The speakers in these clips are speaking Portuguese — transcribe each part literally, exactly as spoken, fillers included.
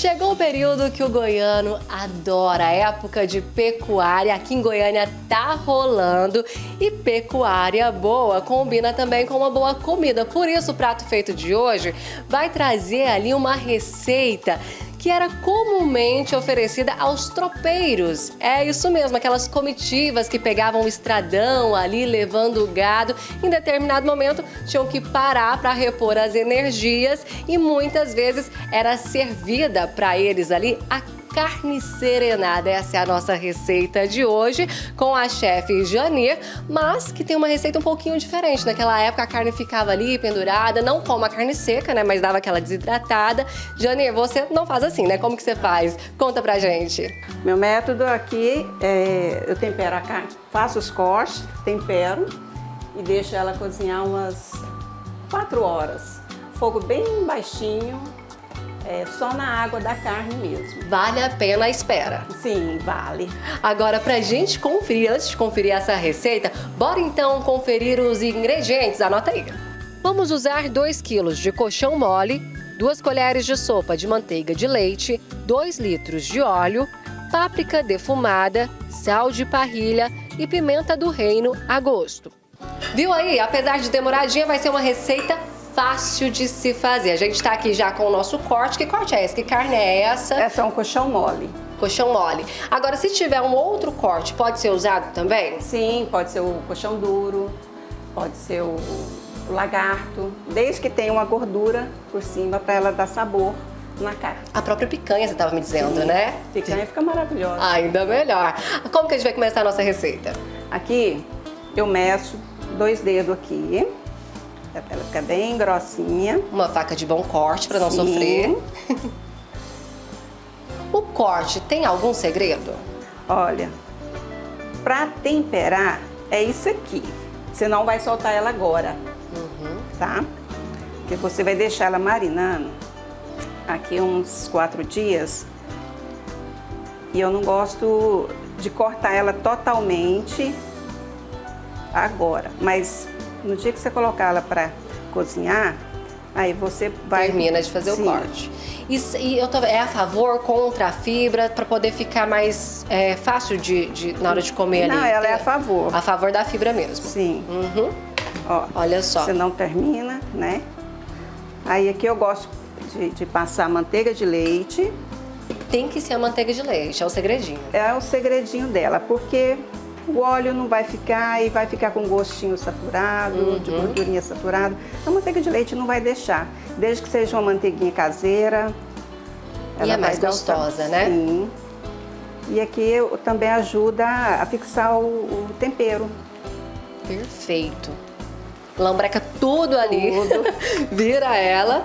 Chegou o período que o goiano adora, a época de pecuária. Aqui em Goiânia tá rolando e pecuária boa combina também com uma boa comida. Por isso o prato feito de hoje vai trazer ali uma receita que era comumente oferecida aos tropeiros. É isso mesmo, aquelas comitivas que pegavam o estradão ali levando o gado. Em determinado momento tinham que parar para repor as energias e muitas vezes era servida para eles ali a carne serenada. Essa é a nossa receita de hoje com a chefe Janir, mas que tem uma receita um pouquinho diferente. Naquela época a carne ficava ali pendurada, não como a carne seca, né, mas dava aquela desidratada. Janir, você não faz assim, né? Como que você faz? Conta pra gente. Meu método aqui é eu tempero a carne, faço os cortes, tempero e deixo ela cozinhar umas quatro horas. Fogo bem baixinho. É só na água da carne mesmo. Vale a pena a espera? Sim, vale. Agora, pra gente conferir, antes de conferir essa receita, bora então conferir os ingredientes. Anota aí. Vamos usar dois quilos de coxão mole, duas colheres de sopa de manteiga de leite, dois litros de óleo, páprica defumada, sal de parrilha e pimenta do reino a gosto. Viu aí? Apesar de demoradinha, vai ser uma receita fácil de se fazer. A gente está aqui já com o nosso corte. Que corte é esse? Que carne é essa? Essa é um coxão mole. Coxão mole. Agora, se tiver um outro corte, pode ser usado também? Sim, pode ser o coxão duro, pode ser o, o lagarto, desde que tenha uma gordura por cima para ela dar sabor na carne. A própria picanha, você estava me dizendo, Sim, né? Picanha fica maravilhosa. Ainda melhor. Como que a gente vai começar a nossa receita? Aqui, eu meço dois dedos aqui. Pra ela ficar bem grossinha. Uma faca de bom corte para não Sim. sofrer. O corte tem algum segredo? Olha, para temperar é isso aqui. Você não vai soltar ela agora, Uhum. tá? Porque você vai deixar ela marinando aqui uns quatro dias. E eu não gosto de cortar ela totalmente agora, mas no dia que você colocar ela para cozinhar, aí você vai... Termina de fazer Sim. o corte. E, e eu tô, é a favor, contra a fibra, para poder ficar mais é, fácil de, de, na hora de comer Não, ali? ela é a favor. A favor da fibra mesmo? Sim. Uhum. Ó, olha só. Você não termina, né? Aí aqui eu gosto de, de passar manteiga de leite. Tem que ser a manteiga de leite, é o segredinho. É o segredinho dela, porque o óleo não vai ficar e vai ficar com gostinho saturado, Uhum. de gordurinha saturada. A manteiga de leite não vai deixar, desde que seja uma manteiguinha caseira. E é mais gostosa, né? Sim. E aqui também ajuda a fixar o, o tempero. Perfeito. Lambreca tudo ali, Tudo. vira ela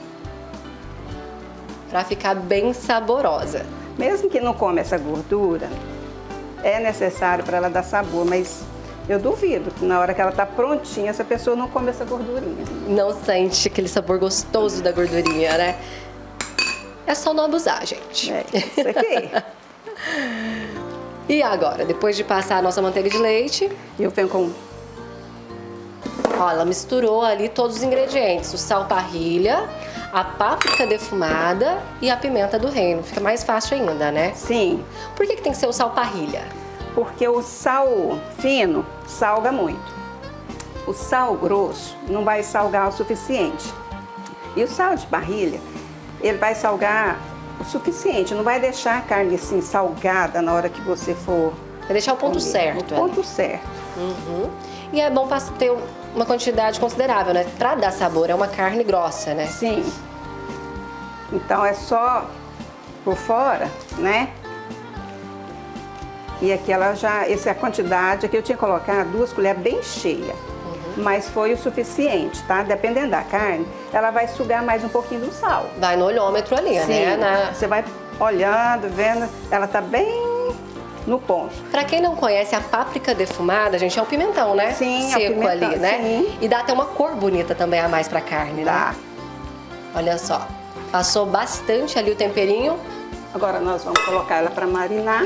para ficar bem saborosa. Mesmo que não come essa gordura, é necessário para ela dar sabor, mas eu duvido que na hora que ela tá prontinha, essa pessoa não come essa gordurinha. Não sente aquele sabor gostoso da gordurinha, né? É só não abusar, gente. É, isso aqui. E agora, depois de passar a nossa manteiga de leite, Eu venho com... ó, ela misturou ali todos os ingredientes. O sal parrilha, a páprica defumada e a pimenta do reino. Fica mais fácil ainda, né? Sim, Por que que tem que ser o sal parrilha? porque o sal fino salga muito. O sal grosso não vai salgar o suficiente. E o sal de parrilha, ele vai salgar o suficiente, não vai deixar a carne assim salgada na hora que você for Vai deixar o ponto comer. certo. O ponto certo. Uhum. E é bom para ter uma quantidade considerável, né? Pra dar sabor, é uma carne grossa, né? Sim. Então é só por fora, né? E aqui ela já, essa é a quantidade, aqui eu tinha colocado duas colheres bem cheias, uhum. Mas foi o suficiente, tá? Dependendo da carne, ela vai sugar mais um pouquinho do sal. Vai no olhômetro ali, Sim, né? Na... Você vai olhando, vendo, ela tá bem no ponto. Pra quem não conhece, a páprica defumada, gente, é o pimentão, né? Sim, Seco é o pimentão, ali, né? sim. E dá até uma cor bonita também a mais pra carne, Tá. né? Olha só, passou bastante ali o temperinho. Agora nós vamos colocar ela para marinar.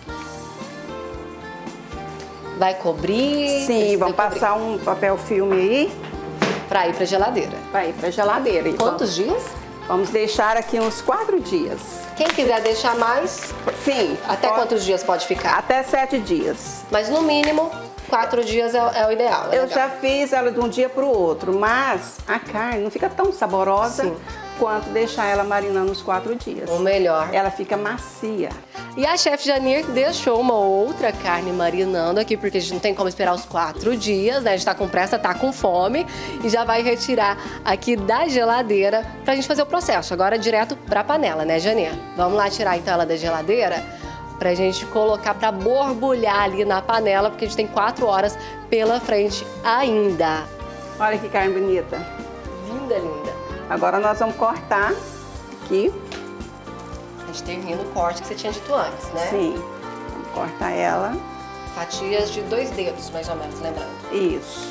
Vai cobrir. Sim, vamos cobrir. passar um papel filme aí Pra ir pra geladeira. para ir para geladeira. E Quantos dias? Vamos deixar aqui uns quatro dias. Quem quiser deixar mais, sim. Até pode... quantos dias pode ficar? Até sete dias. Mas no mínimo, quatro dias é, é o ideal. É Eu legal. já fiz ela de um dia para o outro, mas a carne não fica tão saborosa Sim. quanto deixar ela marinando uns quatro dias. O melhor. Ela fica macia. E a chefe Janir deixou uma outra carne marinando aqui, porque a gente não tem como esperar os quatro dias, né? A gente tá com pressa, tá com fome e já vai retirar aqui da geladeira pra gente fazer o processo. Agora direto pra panela, né, Janir? Vamos lá tirar então ela da geladeira pra gente colocar pra borbulhar ali na panela, porque a gente tem quatro horas pela frente ainda. Olha que carne bonita. Linda, linda. Agora nós vamos cortar aqui. A gente termina o corte que você tinha dito antes, né? Sim. Vamos cortar ela. Fatias de dois dedos, mais ou menos, lembrando. Isso.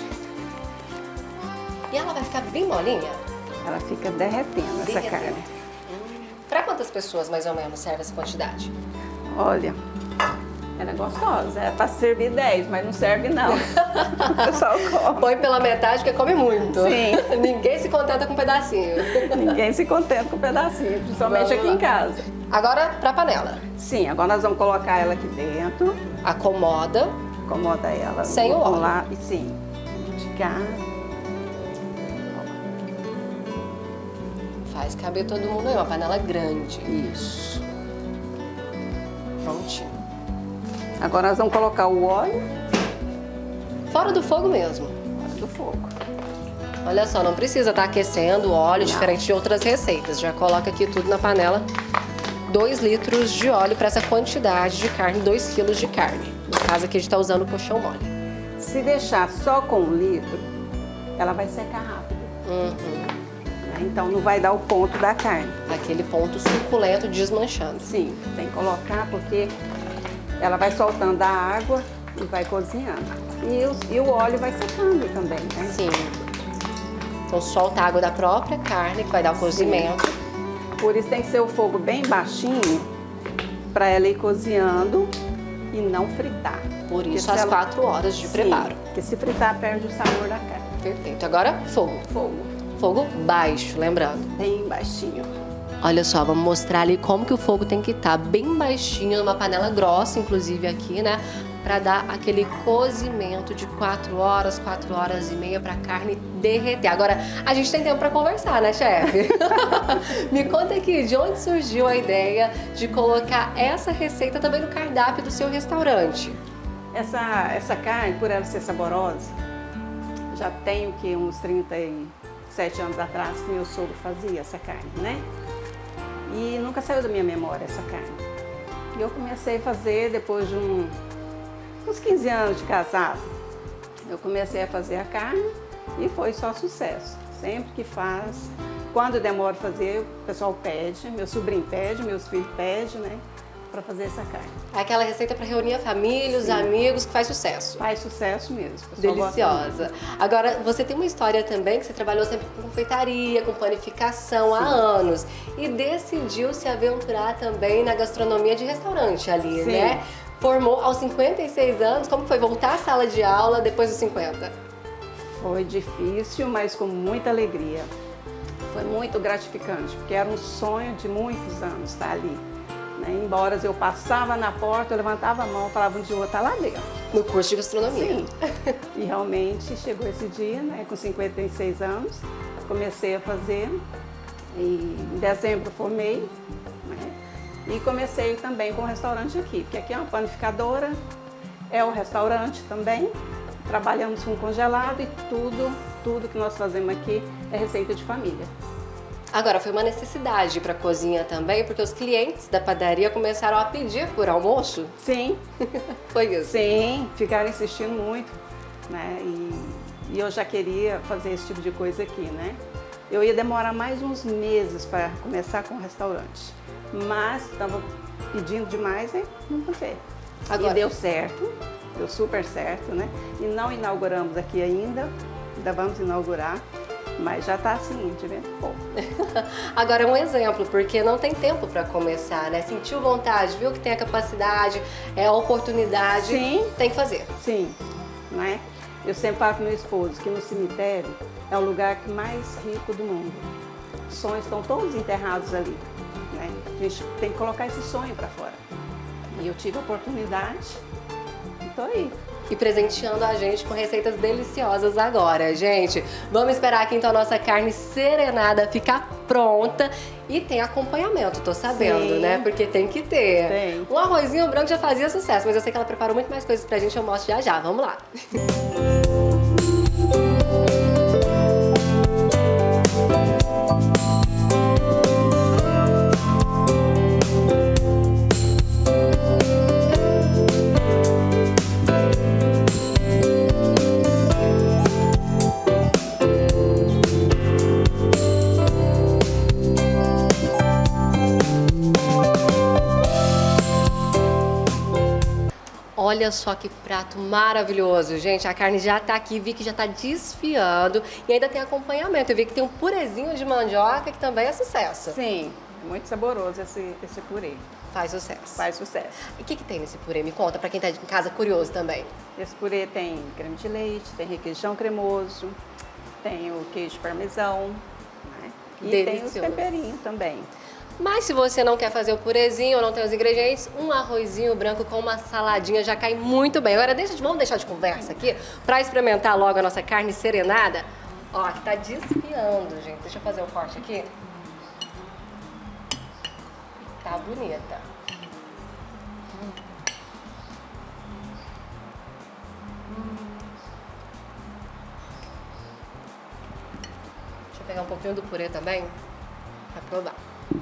E ela vai ficar bem molinha? Ela fica derretendo, derretendo. essa carne. Hum. Para quantas pessoas, mais ou menos, serve essa quantidade? Olha, ela é gostosa. É para servir dez, mas não serve não. O pessoal come. Põe pela metade porque come muito. Sim. Ninguém se contenta com um pedacinho. Ninguém se contenta com um pedacinho, principalmente aqui em casa. Agora para a panela. Sim, agora nós vamos colocar ela aqui dentro. Acomoda. Acomoda ela. Sem o óleo. Lá, e sim, de cá. Faz caber todo mundo aí, uma panela grande. Isso. Prontinho. Agora nós vamos colocar o óleo. Fora do fogo mesmo. Fora do fogo. Olha só, não precisa estar aquecendo o óleo, não. diferente de outras receitas. Já coloca aqui tudo na panela. dois litros de óleo para essa quantidade de carne, dois quilos de carne. No caso aqui a gente está usando o colchão mole. Se deixar só com um litro, ela vai secar rápido. Uhum. Então não vai dar o ponto da carne. Aquele ponto suculento desmanchando. Sim, tem que colocar porque ela vai soltando a água e vai cozinhando. E, os, e o óleo vai secando também, né? Sim. Então solta a água da própria carne que vai dar o cozimento. Sim. Por isso tem que ser o fogo bem baixinho para ela ir cozinhando e não fritar. Por isso as ela... quatro horas de Sim, preparo. Porque se fritar perde o sabor da carne. Perfeito. Agora fogo. Fogo. Fogo baixo, lembrando. Bem baixinho. Olha só, vamos mostrar ali como que o fogo tem que estar bem baixinho, numa panela grossa, inclusive aqui, né? Pra dar aquele cozimento de quatro horas, quatro horas e meia pra carne derreter. Agora, a gente tem tempo pra conversar, né, chefe? Me conta aqui, de onde surgiu a ideia de colocar essa receita também no cardápio do seu restaurante? Essa, essa carne, por ela ser saborosa, já tem o que, uns trinta e sete anos atrás que meu sogro fazia essa carne, né? E nunca saiu da minha memória essa carne. E eu comecei a fazer depois de um, uns quinze anos de casado. Eu comecei a fazer a carne e foi só sucesso. Sempre que faz, quando demora a fazer, o pessoal pede, meu sobrinho pede, meus filhos pedem, né? Para fazer essa carne. É aquela receita para reunir a família, os Sim. amigos, que faz sucesso. Faz sucesso mesmo. Deliciosa. Agora, você tem uma história também que você trabalhou sempre com confeitaria, com panificação Sim. há anos. E decidiu se aventurar também na gastronomia de restaurante ali, Sim. né? Formou aos cinquenta e seis anos. Como foi voltar à sala de aula depois dos cinquenta? Foi difícil, mas com muita alegria. Foi muito gratificante, porque era um sonho de muitos anos estar ali. Embora eu passava na porta, eu levantava a mão e falava, um dia eu vou estar lá dentro. No curso de gastronomia. Sim. E realmente chegou esse dia, né, com cinquenta e seis anos, comecei a fazer. E em dezembro formei, né, e comecei também com o restaurante aqui, porque aqui é uma panificadora, é o restaurante também. Trabalhamos com congelado e tudo, tudo que nós fazemos aqui é receita de família. Agora, foi uma necessidade para a cozinha também, porque os clientes da padaria começaram a pedir por almoço? Sim. Foi isso? Sim, ficaram insistindo muito, né? E, e eu já queria fazer esse tipo de coisa aqui, né? Eu ia demorar mais uns meses para começar com o restaurante, mas estava pedindo demais, né? Vamos fazer. Agora... E deu certo, deu super certo, né? E não inauguramos aqui ainda, ainda vamos inaugurar. Mas já tá assim, de vento pouco. Agora é um exemplo, porque não tem tempo para começar, né? Sentiu vontade, viu que tem a capacidade, é a oportunidade, Sim. tem que fazer. Sim, né? Eu sempre falo com meu esposo que no cemitério é o lugar mais rico do mundo. sonhos estão todos enterrados ali, né? A gente tem que colocar esse sonho para fora. E eu tive a oportunidade e tô aí. E presenteando a gente com receitas deliciosas agora, gente. Vamos esperar aqui então a nossa carne serenada ficar pronta. E tem acompanhamento, tô sabendo, Sim. né? Porque tem que ter. Tem. Um arrozinho branco já fazia sucesso, mas eu sei que ela preparou muito mais coisas pra gente, eu mostro já já. Vamos lá. Olha só que prato maravilhoso, gente. A carne já tá aqui, vi que já tá desfiando e ainda tem acompanhamento. Eu vi que tem um purezinho de mandioca que também é sucesso. Sim, é muito saboroso esse, esse purê. Faz sucesso. Faz sucesso. E o que, que tem nesse purê? Me conta, pra quem tá em casa curioso também. Esse purê tem creme de leite, tem requeijão cremoso, tem o queijo parmesão, né? E Delicioso. tem os temperinhos também. Mas se você não quer fazer o purezinho ou não tem os ingredientes, um arrozinho branco com uma saladinha já cai muito bem. Agora deixa de, vamos deixar de conversa aqui para experimentar logo a nossa carne serenada. Ó, que tá desfiando, gente. Deixa eu fazer o corte aqui. Tá bonita. Hum. Hum. Deixa eu pegar um pouquinho do purê também para provar.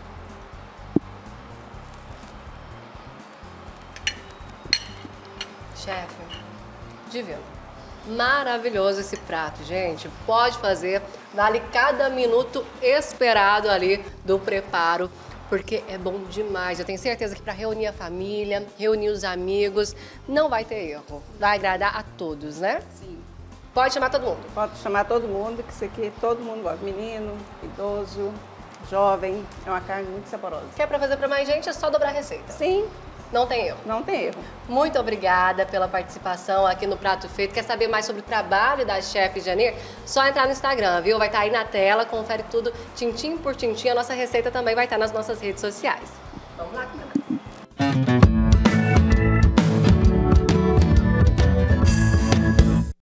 Chefe, divino. Maravilhoso esse prato, gente. Pode fazer, vale cada minuto esperado ali do preparo, porque é bom demais. Eu tenho certeza que para reunir a família, reunir os amigos, não vai ter erro. Vai agradar a todos, né? Sim. Pode chamar todo mundo. Pode chamar todo mundo, que isso aqui todo mundo gosta. Menino, idoso, jovem. É uma carne muito saborosa. Quer para fazer para mais gente, é só dobrar a receita. Sim. Não tem erro. Não tem erro. Muito obrigada pela participação aqui no Prato Feito. Quer saber mais sobre o trabalho da chefe Janir? Só entrar no Instagram, viu? Vai estar aí na tela, confere tudo tintim por tintim. A nossa receita também vai estar nas nossas redes sociais. Vamos lá, comer.